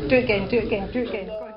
Do it again. Go on.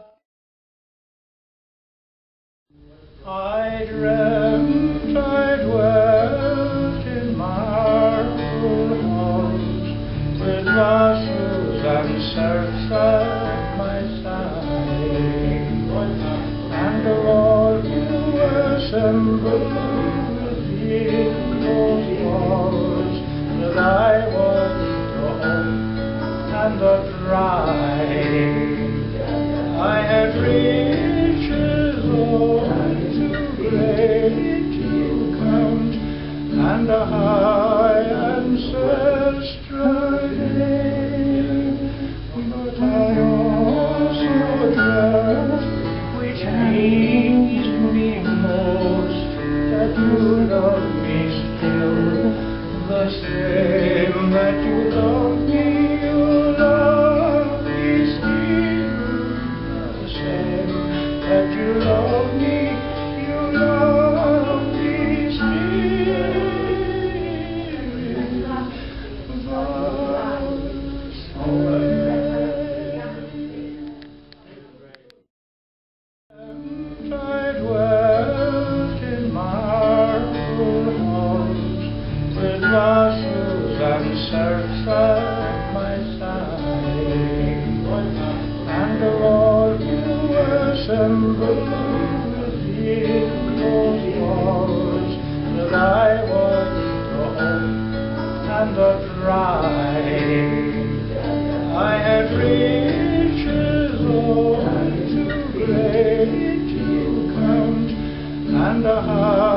I dreamt I dwelt in marble halls, with vassals and serfs at my side, and all who assembled within those walls, that I was the hope and the pride. I had riches all too great to count, and a high ancestral name, but I also dreamt, which pleased me most, that you love me still, the same that you love me, you love me still, the same that you love me, you love me still. I dwelt in marble halls, with vassals and serfs at my side, and all who assembled within those walls, that I was the hope and the pride. I had riches all too great to count, and a